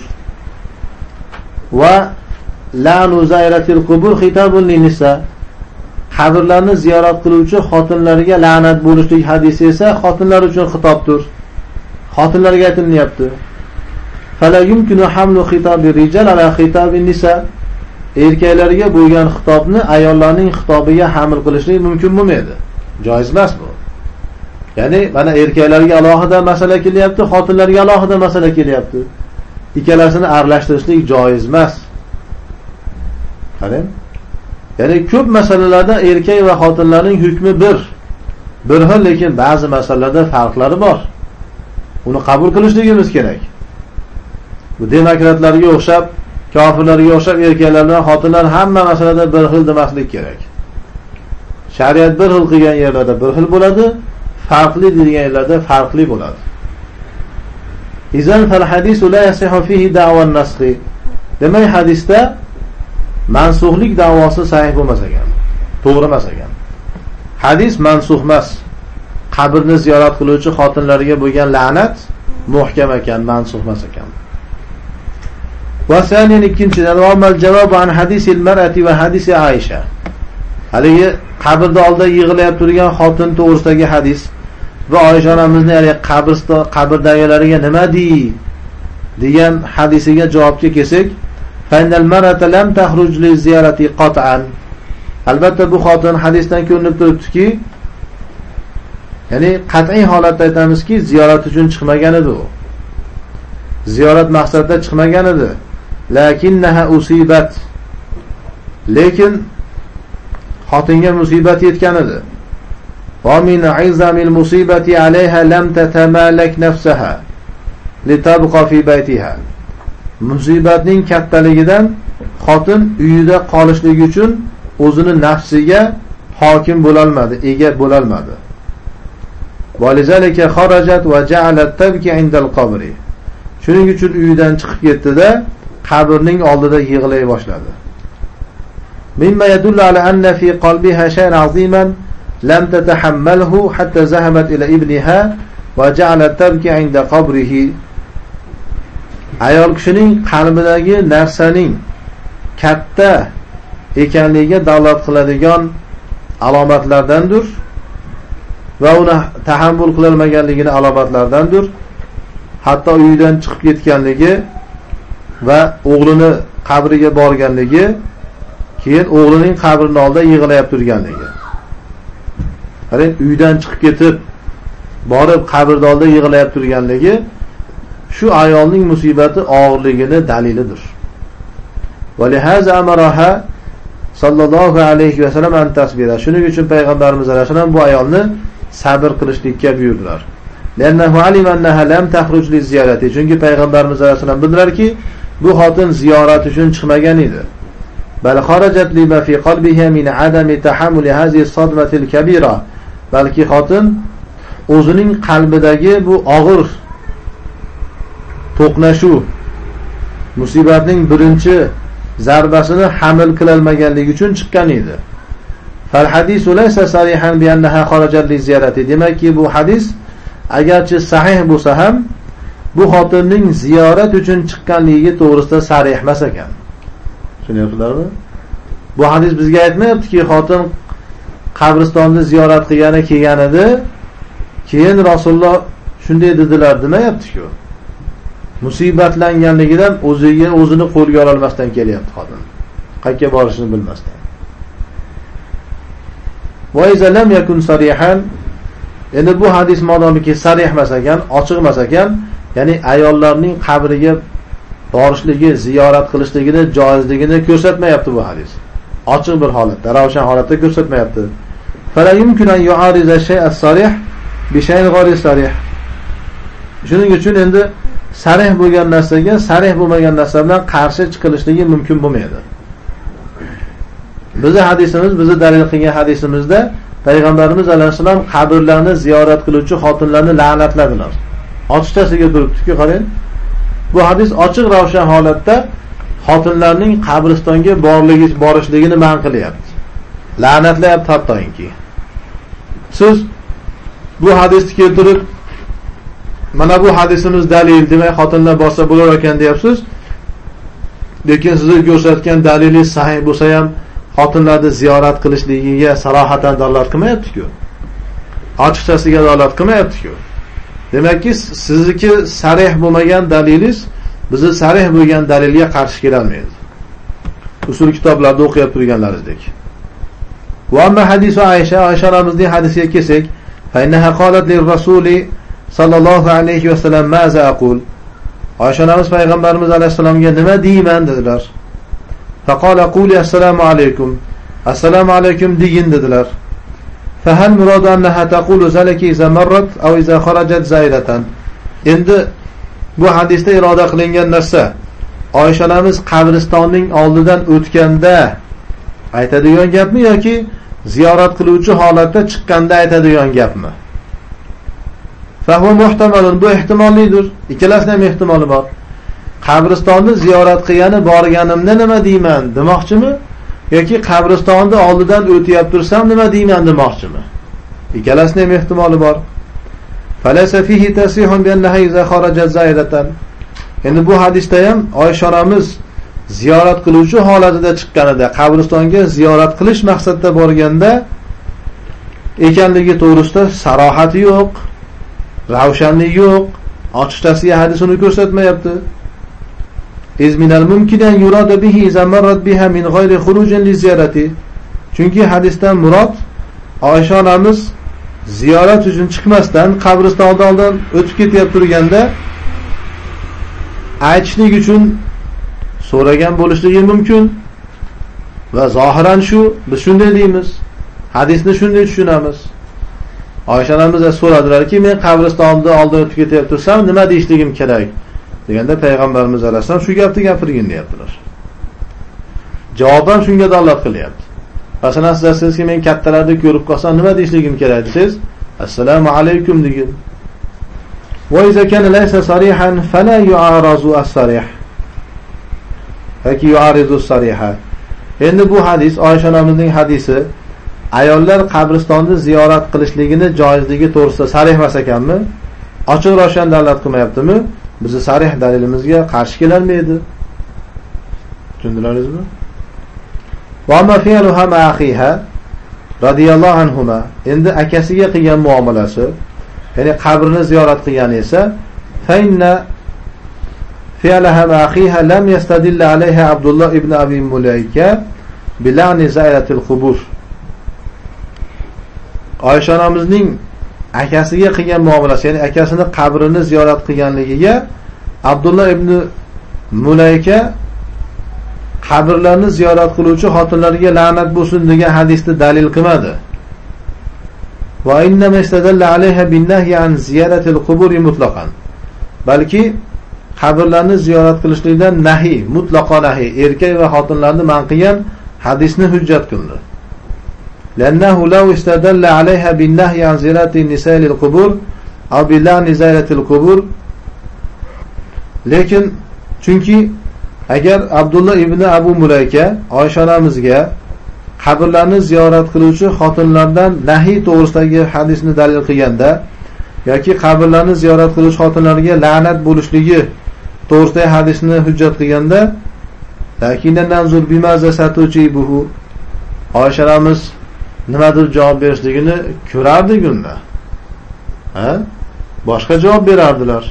Va la'nu zayratil qubur khitabun lin-nisa. Qabrlarni ziyorat qiluvchi xotinlarga la'nat bo'lishlik hadisi esa xotinlar uchun xitobdir. Xotinlarga aytilyapti. Fala yumkinu hamlu xitobi rijal ala xitobi nisa. Erkaklarga bo'lgan xitobni ayollarning xitobiga haml qilishlik mumkin bo'lmaydi. Joiz emas bu. Ya'ni mana erkaklarga alohida masala kelyapti, xotinlarga alohida masala kelyapti. Ikkalasini aralashtirishlik joiz emas. Qarang. Ya'ni ko'p masalalarda erkak va xotinlarning hukmi bir. Bir xil, lekin ba'zi masalalarda farqlari bor. Uni qabul qilishligimiz kerak. Bu demokratlarga o'xshab, kofirlarga o'xshab erkaklar bilan xotinlar hamma masalada bir xil demaslik kerak. Shariat bir xil qilgan yerlarda bir xil bo'ladi, farqli degan yerlarda farqli bo'ladi. Izan fal hadisu la yasihu fihi da'wa an-nasxi. Demak, hadisda mansuxlik da'vosi sahih bo'lmas ekan. To'g'ri emas ekan. Hadis mansuh emas. Qabrni ziyorat qiluvchi xotinlarga bo'lgan la'nat muhkam ekan, mansuh emas ekan. Va saniyan ikkinchidan amal javob an hadisil mar'ati va hadisi Aisha. Haligi qabrda oldida yig'ilib turgan xotin to'g'risidagi hadis va Oysha onamizning hali qabriston qabrdagilarga nima dey degan hadisiga javobga kelsak, fa'inal mar'ata lam takhruj li ziyarati qat'an. Albatta bu xotin hadisdan ko'rinib turibdiki, ya'ni qat'iy holatda aytamizki, ziyorat uchun chiqmagan edi u. Ziyorat maqsadida chiqmagan edi. Lakinnaha usibat. Lekin xotinga musibat yetgan edi. Va min 'izamil musibati 'alayha lam tatamalak nafsaha litabqa fi baytiha. Musibatning kattaligidan xotin uyida qolishligi uchun o'zini nafsiga hokim bo'la olmadi, ega bo'la olmadi. Valizalika kharajat va ja'alat tabki 'indal qabri. Shuning uchun uyidan chiqib ketdi-da, qabrning oldida yig'lay boshladi. Mimma yadullu ala anna fi qalbiha shay'an 'aziman lam tatahammalhu hatta zahabat ila ibniha va ja'alat tabki 'inda qabrihi. Ayol kishining qalbidagi narsaning katta ekanligiga dalolat qiladigan alomatlardandir va uni tahammul qila olmaganligining alomatlaridandir. Hatto uyidan chiqib ketganligi va o'g'lini qabriga borganligi, keyin o'g'lining qabrining oldida yig'layib turganligi. Qarang, uydan chiqib ketib, borib qabrning oldida yig'layib turganligi shu ayolning musibati og'irligini dalilidir. Va lihaza amaraha sallallohu alayhi va sallam an tasbira. Shuning uchun payg'ambarimiz alayhi vasallam bu ayolni sabr qilishlikka buyurdilar. Lannahu alima annaha lam takhruj li ziyarati. Chunki payg'ambarimiz alayhi vasallam bildilarki, bu xotin ziyorat uchun chiqmagan edi. Bal kharajat lima fi qalbiha min adami tahammul hadhihi as-sadmati al-kabira. Balki xotin o'zining qalbidagi bu og'ir to'qnashuv musibatning birinchi zarbasini hamil qila olmaganligi uchun chiqqan edi. Fal hadisu laysa sarihan bi annaha kharajat li ziyarati. Demakki bu hadis agarchi sahih bo'lsa ham bu xotinning ziyorat uchun chiqqanligi to'g'risida sarih emas ekan. Tushunyapsizlarmi? Bu hadis bizga aytmayaptiki xotin qabristonni ziyorat qilgani kelgan edi, keyin Rasululloh shunday dedilar demayapti-ku. Musibatlanganligidan o'ziga o'zini qo'lga ola olmasdan kelyapti xotin. Qayerga borishini bilmasdan. Va iza lam yakun sarihan, endi bu hadis modomiki sarih emas ekan, ochiq emas ekan, ya'ni ayollarning qabriga borishligi, ziyorat qilishligini joizligini ko'rsatmayapti bu hadis. Ochiq bir holatda, ravshan holatda ko'rsatmayapti. Fala yumkin an yu'ariza shay'a as-sarih bi shay'in ghayri sarih. Shuning uchun endi sarih bo'lgan narsaga sarih bo'lmagan narsa bilan qarshi chiqilishligi mumkin bo'lmaydi. Bizning hadisimiz, bizni dalil qilgan hadisimizda Payg'ambarimiz alayhisalom qabrlarni ziyorat qiluvchi xotinlarni la'natladilar. Ochiqchasiga turibdi-ku, qarang. Bu hadis ochiq ravshan holatda xotinlarning qabristonga borligi borishligini man qilyapti. La'natlayapti hattoki. Siz bu hadisni keltirib mana bu hadisimiz dalil demay xotinlar borsa bo'lar ekan deyapsiz. Lekin sizga ko'rsatgan dalili sahih bo'lsa ham xotinlarni ziyorat qilishligiga sarohatan dalolat qilmayapti-ku. Ochiqchasiga dalolat qilmayapti-ku. Demakki sizniki sarih bo'lmagan dalilingiz bizni sarih bo'lgan dalilga qarshi kela olmaydi. Usul kitoblarda o'qib turganlaringizdek. Va amma hadisu Aisha, Aisha ramizning hadisiga kelsak, fa innaha qalat lir-rasuli sallallohu alayhi va sallam maza aqul. Aisha ramiz payg'ambarimiz alayhisalomga nima deyman dedilar. Faqala quli assalomu alaykum. Assalomu alaykum degin dedilar. Fa hal muradu annaha taqulu zalika iza marrat aw iza kharajat zaydatan. Endi bu hadisda iroda qilingan narsa Oysha onamiz qabristonning oldidan o'tganda aytadigan gapmi yoki ziyorat qiluvchi holatda chiqqanda aytadigan gapmi? Fa huwa muhtamalun, bu ehtimollidir. Ikkalasining ham ehtimoli bor. Qabristonni ziyorat qilgani borganimda nima deyman demoqchimi yoki qabristonni oldidan o'tib tursam nima deyman demoqchimi? Ikkalasining ham ehtimoli bor. Falaysa fihi tasihun bi annaha iza kharajat zaydatan. Endi bu hadisda ham Oysha onamiz ziyorat qiluvchi holatida chiqqanida, qabristonga ziyorat qilish maqsadida borganda ekanligi to'g'risida sarohati yo'q, ravshanligi yo'q, ochiqchasiga hadis uni ko'rsatmayapti. Izminal mumkin an yurada bihi iza marrat biha min ghayri khurujin li ziyarati. Chunki hadisdan murod Oysha onamiz ziyorat uchun chiqmasdan qabristondan oldin o'tib ketyapti turganda aytishlik uchun so'ragan bo'lishligi mumkin va zohiran shu, biz shunday deymiz. Hadisni shunday tushunamiz. Oysha onamiz so'radilarki, men qabristondan oldin o'tib ketyapti tursam nima deyishligim kerak? Deganda payg'ambarimiz alayhisalom shu gapni gapirgin deyaptilar. Javoban shunga dalolat qilyapti. Masalan, siz aytsangizki, men kattalarni ko'rib qolsam nima deyishligim kerak desiz, assalomu alaykum degin. Va iza kana laysa sarihan fala yu'arazu as-sarih. Yoki yu'arizu as-sariha. Endi bu hadis Oysha onamizning hadisi ayollar qabristonni ziyorat qilishligini joizligi to'g'risida sarih emas ekanmi? Ochiq ravshan dalolat qilmayaptimi? Bizi sarih dalilimizga qarshi kelolmaydi. Tushundilaringizmi? Va ma fi'luha ma akhiha radiyallohu anhuma. Endi akasiga qilgan muomalasi, ya'ni qabrini ziyorat qilgani esa fa inna fi'laha ma akhiha lam yastadilla alayha Abdullah ibn Abi Mulayka bilani zayratil qubur. Oysha onamizning akasiga qilgan muomalasi, ya'ni akasini qabrini ziyorat qilganligiga Abdullah ibn Mulayka qabrlarni ziyorat qiluvchi xotinlarga la'nat bo'lsin degan hadisni dalil qilmadi. Va innama istadalla alayha bin nahyi an ziyaratil qubur mutlaqan. Balki qabrlarni ziyorat qilishlikdan nahiy, mutlaqo nahiy, erkak va xotinlarni man qilgan hadisni hujjat qildi. Lannahu law istadalla alayha bin nahyi an ziyarati nisa'i lil qubur aw bi la'ni ziyaratil qubur. Lekin chunki agar Abdullah ibn Abu Mulayka Oysha onamizga qabrlarni ziyorat qiluvchi xotinlardan nahiy to'g'risidagi hadisni dalil qilganda yoki qabrlarni ziyorat qiluvchi xotinlarga la'nat bo'lishligi to'g'risidagi hadisni hujjat qilganda lakinna nanzur bimaza satujibuhu, Oysha onamiz nimadir javob berishligini ko'rardik unda. Ha? Boshqa javob berardilar.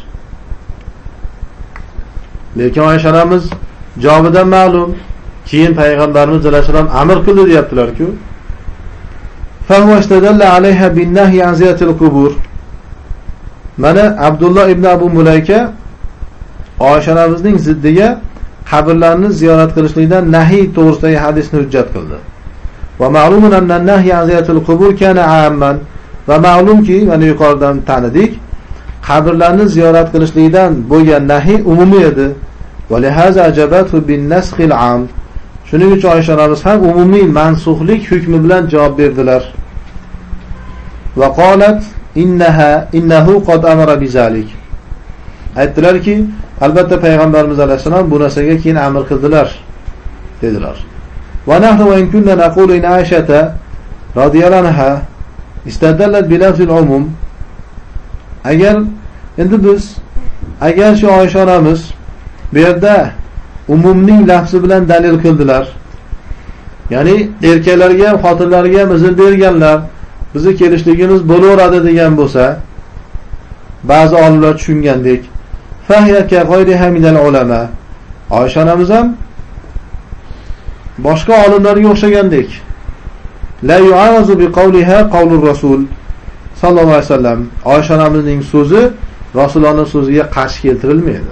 Lekin Oysha onamiz javobidan ma'lum, keyin payg'ambarimiz sollallohu alayhi vasallam amr qildi deyaptilar-ku. Fa huwa istadalla alayha bin nahyi an ziyaratil qubur. Mana Abdullah ibn Abu Mulayka Oysha onamizning ziddiga qabrlarni ziyorat qilishlikdan nahiy to'g'risidagi hadisni hujjat qildi. Va ma'lumun anna an-nahyi an ziyaratil qubur kana 'amman. Va ma'lumki, mana yuqoridan tanidik, qabrlarni ziyorat qilishlikdan bo'lgan nahiy umumiy edi. Va lihaza ajabathu bin nasxil 'am. Shuning uchun Oysha onamiz ham umumiy mansuxlik hukmi bilan javob berdilar. Va qalat innaha innahu qad amara bizalik. Aytdilarki, albatta payg'ambarimiz alayhisalom bu narsaga keyin amr qildilar dedilar. Va nahnu wa in kunna naqulu in Aisha radhiyallohu anha istadallat bi lafzil umum. Agar endi biz agar shu Oysha onamiz bu yerda umumning lafzi bilan dalil qildilar. Ya'ni erkaklarga ham xotinlarga ham izn berganlar, bizni kelishligimiz bo'laveradi degan bo'lsa, ba'zi olimlar tushungandek, fahiya ka g'ayriha minal ulama. Oysha onamiz ham boshqa olimlarga o'xshagandek. La yu'arazu bi qawliha qawlur rasul sallallohu alayhi vasallam. Oysha onamizning so'zi Rasulullohning so'ziga qarshi keltirilmaydi.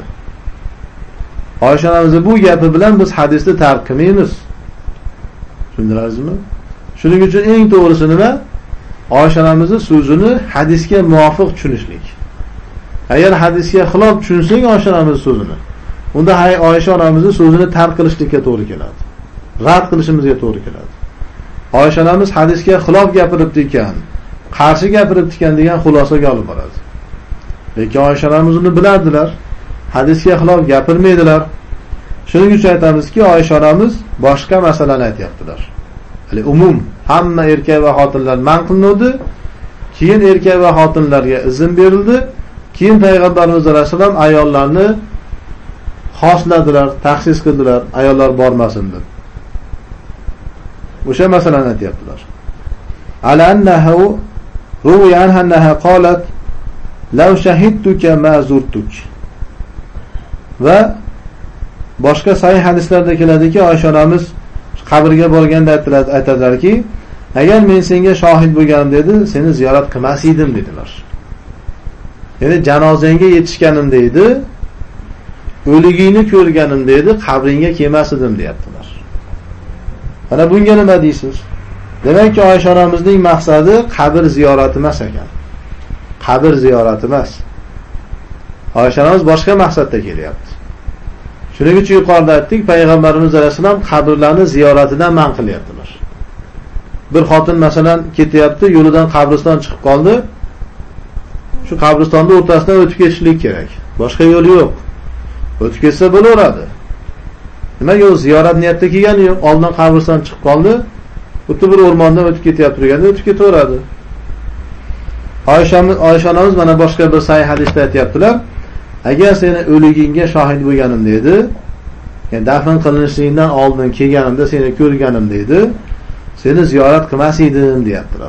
Oysha onamizning bu gapi bilan biz hadisni tark qilmaymiz. Tushundilaringizmi? Shuning uchun eng to'g'risi nima? Oysha onamizning so'zini hadisga muvofiq tushunishlik. Agar hadisga xilof tushunsak Oysha onamizning so'zini, unda hay Oysha onamizning so'zini tark qilishlikka to'g'ri keladi. Rad qilishimizga to'g'ri keladi. Oysha onamiz hadisga xilof gapiribdi ekan, qarshi gapiribdi ekan degan xulosaga olib boradi. Lekin Oysha onamiz uni bilardilar. Hadisga xilof gapirmaydilar. Shuning uchun aytamizki, Oysha onamiz boshqa masalani aytayaptilar. Hali umum hamma erkak va xotinlar man qilinadi. Keyin erkak va xotinlarga izn berildi. Keyin payg'ambarimiz sollallohu alayhi vasallam ayollarni xosladilar, taxsis qildilar, ayollar bormasin deb. O'sha masalani aytayaptilar. Ala annahu ruwiya anha annaha qalat law shahidtuka ma zurtuk. Va boshqa sahih hadislarda keladiki, Oysha onamiz qabrga borganda aytadilarki, agar men senga shohid bo'lganim dedi, seni ziyorat qilmas edim dedilar. Ya'ni janozangga yetishganimda edi, o'ligingni ko'rganimda edi, qabringga kelmas edim deyaptilar. Mana bunga nima deysiz? Demakki, Oysha onamizning maqsadi qabr ziyorati emas ekan. Qabr ziyorati emas. Oysha onamiz boshqa maqsadda kelyapti. Shuning uchun yuqorida aytdik, payg'ambarimiz sollallohu alayhi vasallam qabrlarni ziyoratidan man qilyaptilar. Bir xotin masalan ketyapti, yo'lidan qabriston chiqib qoldi. Shu qabristonni o'rtasidan o'tib ketishlik kerak. Boshqa yo'l yo'q. O'tib ketsa bo'laveradi. Nimaga u ziyorat niyatda kelgani yo'q, oldin qabriston chiqib qoldi, o'tib bir o'rmondan o'tib ketyapti turganda o'tib ketaveradi. Oysha Oysha onamiz mana boshqa bir sahih hadisda aytayaptilar. Agar seni o'ligingga shohid bo'lganim dedi, ya'ni dafn qilinishligidan oldin kelganimda seni ko'rganim dedi, seni ziyorat qilmas edim deyaptilar.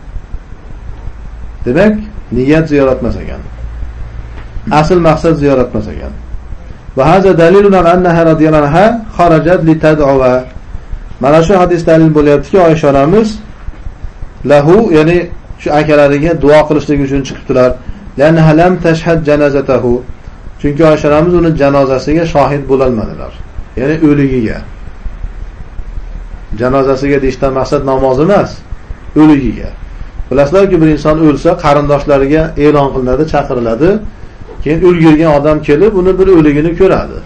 Demak, niyat ziyorat emas ekan. Asl maqsad ziyorat emas ekan. Va hada dalilun ala annaha radhiyallohu anha kharajat li tad'uwa. Mana shu hadis dalil bo'lyaptiki, Oysha onamiz lahu, ya'ni shu akalariga duo qilishlik uchun chiqibdilar. Lanha lam tashhad janazatahu. Chunki Oysha onamiz uni janozasiga shohid bo'la olmadilar. Ya'ni o'ligiga. Janozasiga deyishdan maqsad namoz emas, o'ligiga. Bilasizlarki, bir inson o'lsa, qarindoshlariga e'lon qilinadi, chaqiriladi. Keyin ulgurgan odam kelib, uni bir o'ligini ko'radi.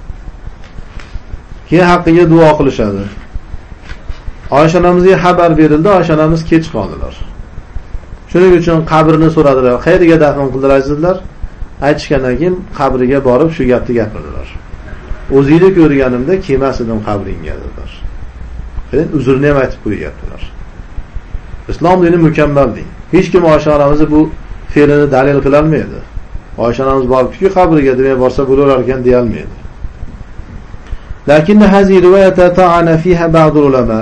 Keyin haqqiga duo qilishadi. Oysha onamizga xabar berildi, Oysha onamiz kech qoldilar. Shuning uchun qabrini so'radilar. Qayerga dafn qildirasizlar? Aytishgandan keyin qabriga borib shu gapni gapirdilar. O'zingni ko'rganimda kelmas edim qabringga dedilar. Keyin uzrni ham aytib qo'yganlar. Islom dini mukammal din. Hech kim Oysha onamizni bu fe'lini dalil qila olmaydi. Oysha onamiz boribdi-ku qabriga demak borsa bo'lar ekan deya olmaydi. Lakin hazi rivoyata ta'ana fiha ba'd ulama.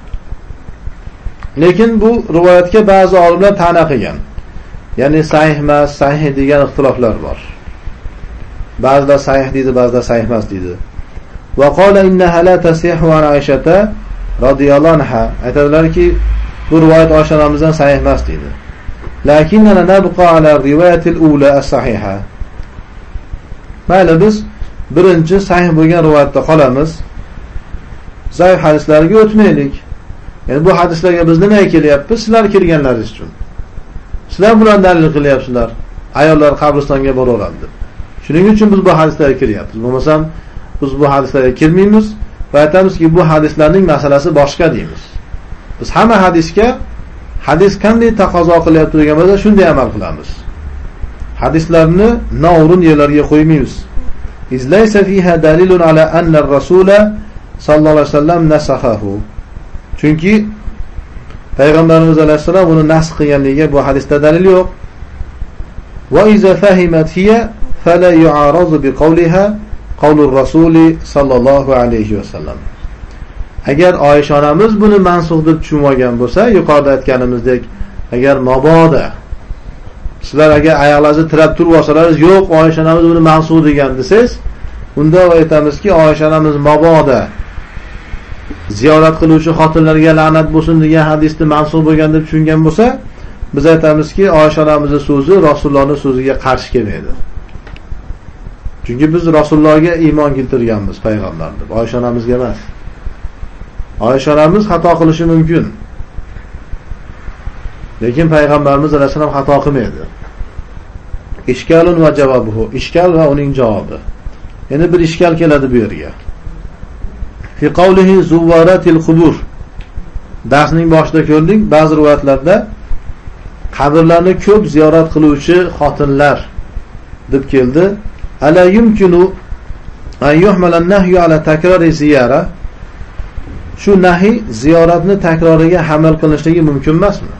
Lekin bu rivoyatga ba'zi olimlar ta'na qilgan. Ya'ni sahih emas, sahih degan ixtiloflar bor. Ba'zilar sahih deydi, ba'zilar sahih emas deydi. Va qala innaha la tasihu an Aishata radhiyallohu anha. Aytadilarki, bu rivoyat Oysha onamizdan sahih emas deydi. Lakinna nabqa ala rivoyatil ula as-sahiha. Mayli biz birinchi sahih bo'lgan rivoyatda qolamiz. Zaif hadislarga o'tmaylik. Yani bu hadislarga biz nima kelyapmiz? Sizlar kirganlaringiz uchun. Sizlar bilan dalil qilyapsizlar. Ayollar qabristonga boraveradi deb. Shuning uchun biz bu hadislarga kiryapmiz. Bo'lmasam biz bu hadislarga kirmaymiz va aytamizki, bu hadislarning masalasi boshqa deymiz. Biz hamma hadisga hadis qanday taqozo qilyapti degan bo'lsa, shunday amal qilamiz. Hadislarni noo'rin yerlarga qo'ymaymiz. İzlaysa fiha dalilun ala anna ar-rasula sallallohu alayhi vasallam nasahahu. Chunki Payg'ambarimiz alayhisalom uni nasx qilganligiga bu hadisda dalil yo'q. Va iza fahimat hiya fala yu'arazu bi qawliha qawlur rasuli sallallohu alayhi vasallam. Agar Oysha onamiz buni mansux deb tushunmagan bo'lsa, yuqorida aytganimizdek, agar maboda sizlar agar oyoqlaringizni tirab turib olsalaringiz, yo'q, Oysha onamiz buni mansux degan desangiz, unda aytamizki, Oysha onamiz maboda ziyorat qiluvchi xotinlarga la'nat bo'lsin degan hadisni mansux bo'lgan deb tushungan bo'lsa, biz aytamizki, Oysha onamizning so'zi Rasulullohning so'ziga qarshi kelmaydi. Chunki biz Rasulullohga iymon keltirganmiz, payg'ambar deb, Oysha onamizga emas. Oysha onamiz xato qilishi mumkin. Lekin payg'ambarimiz alayhisalom xato qilmaydi. Ishkalun va javobuhu. Ishkal va uning javobi. Endi bir ishkal keladi bu yerga. Fi qawlihi zuwaratil qubur. Darsning boshida ko'rdik, ba'zi rivoyatlarda qabrlarni ko'p ziyorat qiluvchi xotinlar deb keldi. Ala yumkinu an yuhmala an-nahyu ala takrari ziyara. Shu nahi ziyoratni takroriga hamal qilinishligi mumkin emasmi?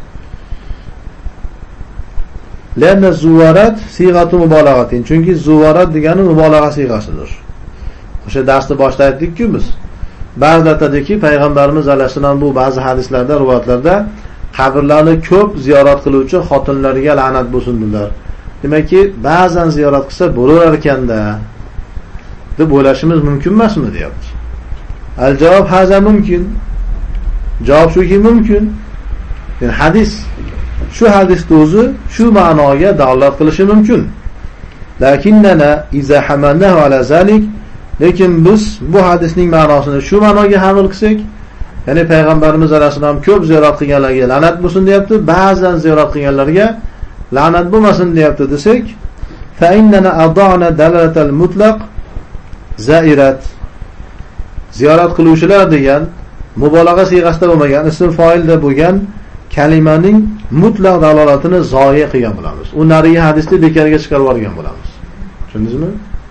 Lana zuvarat siyg'atu mubolag'atin. Chunki zuvarat degani mubolag'a siyg'asidir. O'sha darsda boshda aytdik-ku biz. Ba'zilar aytadiki, payg'ambarimiz alayhisalom bu ba'zi hadislarda, rivoyatlarda qabrlarni ko'p ziyorat qiluvchi xotinlarga la'nat bo'lsin dedilar. Demakki, ba'zan ziyorat qilsa bo'lar ekanda deb o'ylashimiz mumkin emasmi deyapti. Al-javob haza mumkin. Javob shuki mumkin. Yani hadis shu hadisda o'zi shu ma'noga dalolat qilishi mumkin. Lakinnana iza hamalnahu ala zalik, lekin biz bu hadisning ma'nosini shu ma'noga hamil qilsak, ya'ni payg'ambarimiz alayhisalom ko'p ziyorat qilganlarga la'nat bo'lsin deyapti, ba'zan ziyorat qilganlarga la'nat bo'lmasin deyapti desak, fa innana adana dalalatal mutlaq zairat. Ziyorat qiluvchilar degan mubolag'a siyg'asida bo'lmagan, ism foilda bo'lgan kalimaning mutlaq dalolatini zoya qilgan bo'lamiz. U nariy hadisni bekarga chiqarib yuborgan bo'lamiz. Tushundingizmi?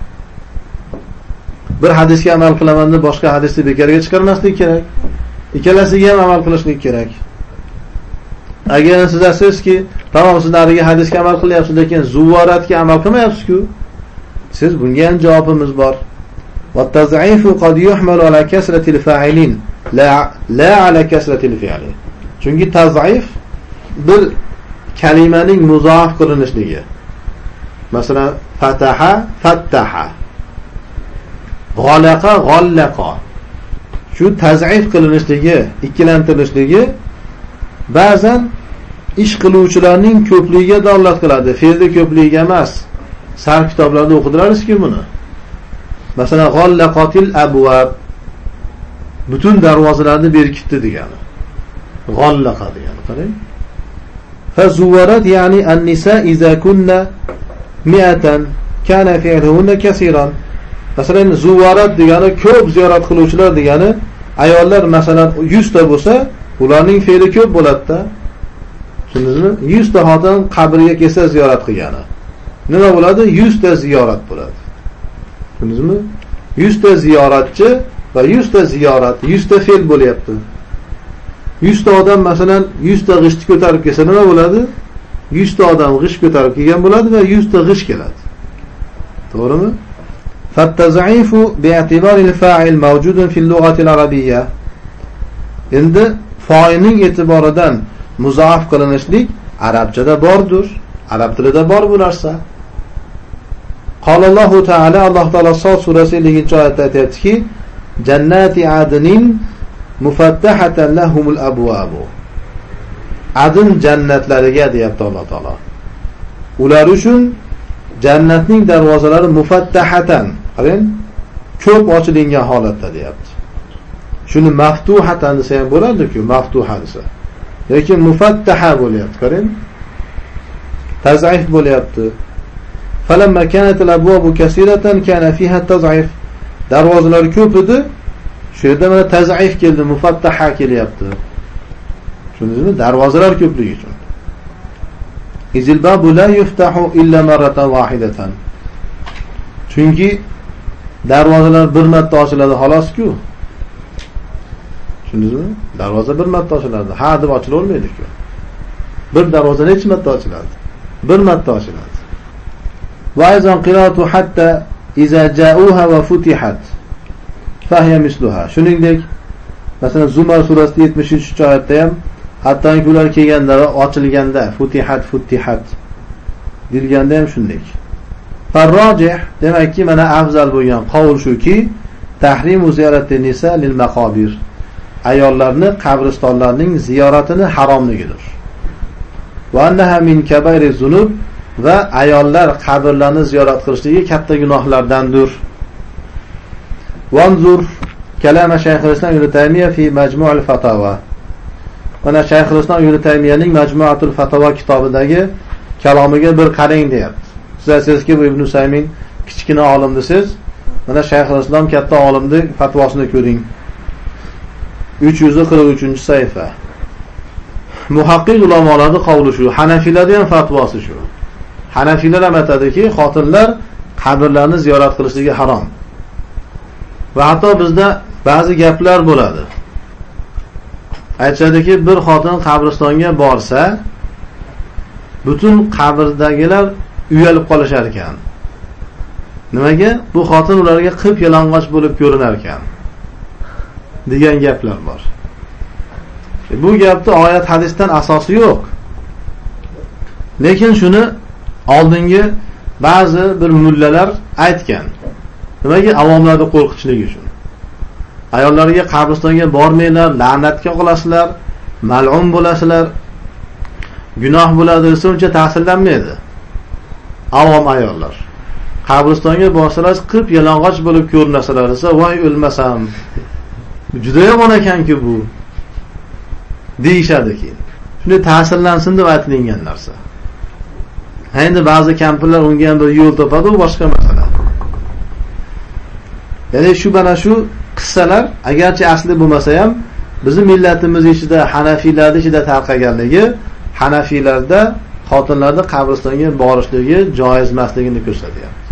Bir hadisga amal qilaman deb boshqa hadisni bekarga chiqarmaslik kerak. Ikkalasiga ham amal qilishlik kerak. Agar siz aytsangizki, tamom siz nariy hadisga amal qilyapsiz, lekin zuvoratga amal qilmayapsiz-ku, siz bunga ham javobimiz bor. Va taz'ifu qad yuhmalu ala kasratil fa'ilin la la ala kasratil fi'li. Chunki taz'if bir kalimaning muzoaf qilinishligi. Masalan, fataha, fattaha. G'alaqa, g'allaqa. Shu taz'if qilinishligi, ikkilantirishligi ba'zan ish qiluvchilarning ko'pligiga dalolat qiladi. Fe'lni ko'pligiga emas. Sarf kitoblarda o'qidilarizki buni. Masalan, g'allaqatil abwab. Butun darvozalarni berkitdi degani. G'allaqa degani, qarang. Fa zuwarat ya'ni an-nisa iza kunna mi'atan kana fi'luhunna kaseeran. Masalan, zuvarat degani ko'p ziyorat qiluvchilar degani, ayollar masalan yuz ta bo'lsa, ularning fe'li ko'p bo'ladi-da. Tushundingizmi? yuz ta xotin qabrga kelsa ziyorat qilgani. Nima bo'ladi? yuz ta ziyorat bo'ladi. Tushundingizmi? yuz ta ziyoratchi va yuz ta ziyorat, yuz ta fe'l bo'lyapti. yuz ta odam masalan yuz ta g'ishtni ko'tarib kelsa nima bo'ladi? yuz ta odam g'isht ko'tarib kelgan bo'ladi va yuz ta g'isht keladi. To'g'rimi? Fattaz'ifu bi'tibari al-fa'il mavjudun fil lughati al-arabiyya. Endi fa'ilning e'tiboridan muzoaf qilinishlik arabchada bordir. Arab tilida bor bu narsa. Qalallohu ta'ala, Alloh taolo Sod surasi ellinchi oyatda aytayaptiki, jannati adnin mufattahatan lahumul abwabu. Adn jannatlariga deyapti Alloh taolo. Ular uchun jannatning darvozalari mufattahatan, qarang, ko'p ochilingan holatda deyapti. Shuni maftuhatan desa ham bo'ladi-ku, maftuha desa. Lekin mufattaha bo'lyapti, qarang. Taz'if bo'lyapti. Falamma kanat al-abwabu kaseeratan kana fiha taz'if. Darvozalar ko'p edi. Shu yerda mana taz'if keldi, mufattaha kelyapti. Tushundingizmi? Darvozalar ko'pligi uchun. Izil babu la yuftahu illa marratan wahidatan. Chunki darvozalar bir marta ochiladi xolos-ku. Tushundingizmi? Darvoza bir marta ochiladi. Ha deb ochilavermaydi-ku. Bir darvoza necha marta ochiladi? Bir marta ochiladi. Va ayzan qiratu hatta iza ja'uha va futihat fahiya misluha. Shuningdek, masalan Zumar surasida yetmish uchinchi oyatda ham hattoki ular kelganda va ochilganda futihat futihat dilganda ham shunday. Farrojih, demakki mana afzal bo'lgan qavl shuki, tahrimu ziyarati nisa lil maqabir. Ayollarni qabristonlarning ziyoratini haromligidir. Va annaha min kabayri zunub, va ayollar qabrlarni ziyorat qilishligi katta gunohlardandir. Vanzur kalama Shayxul Islom Ibn Taymiya fi Majmu'ul Fatawa. Mana Shayxul Islom Ibn Taymiyaning Majmu'atul Fatawa kitobidagi kalomiga bir qarang deyapti. Siz aytsizki, bu Ibn Saymin kichkina olim desiz. Mana Shayxul Islom katta olimning fatvosini ko'ring. uch yuz qirq uchinchi sahifa. Muhaqqiq ulamolarning qavli shu, Hanafiylarning ham fatvosi shu. Hanafilar ham aytadiki, xotinlar qabrlarni ziyorat qilishligi harom. Va hatto bizda ba'zi gaplar bo'ladi. Aytishadiki, bir xotin qabristonga borsa, butun qabrdagilar uyalib qolishar ekan. Nimaga? Bu xotin ularga qip yalang'och bo'lib ko'rinar ekan degan gaplar bor. Bu gapda oyat hadisdan asosi yo'q. Lekin shuni oldingi ba'zi bir mullalar aytgan. Nimaga? Avomlarni qo'rqitishlik uchun. Ayollarga qabristonga bormanglar, la'natga qolasizlar, mal'un bo'lasizlar, gunoh bo'ladi desa uncha ta'sirlanmaydi. Avom ayollar qabristonga borsalar, qip yalang'och bo'lib ko'rinasalar desa, voy o'lmasam. Juda yomon ekan-ku bu. Deyishadi keyin. Shunday ta'sirlansin deb aytilgan narsa. Endi ba'zi kampirlar unga ham bir yo'l topadi, u boshqa masala. Ya'ni shu bana shu qissalar agarchi asli bo'lmasa ham bizning millatimiz ichida Hanafiylarning ichida tarqaganligi, Hanafiylarda xotinlarning qabristonga borishligi joiz emasligini ko'rsatadi.